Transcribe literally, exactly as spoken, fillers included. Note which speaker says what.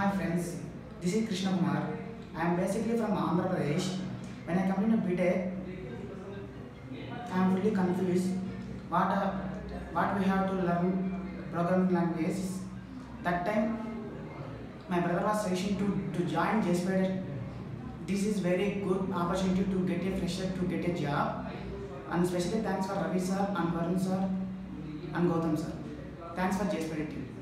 Speaker 1: Hi friends, this is Krishna Kumar. I am basically from Andhra Pradesh. When I come in a B Tech, I am fully confused what uh, what we have to learn programming languages. That time, my brother was suggesting to to join Jspiders. This is very good opportunity to get a fresher to get a job. And especially thanks for Ravi sir and Varun sir and Gautam sir. Thanks for Jspiders team.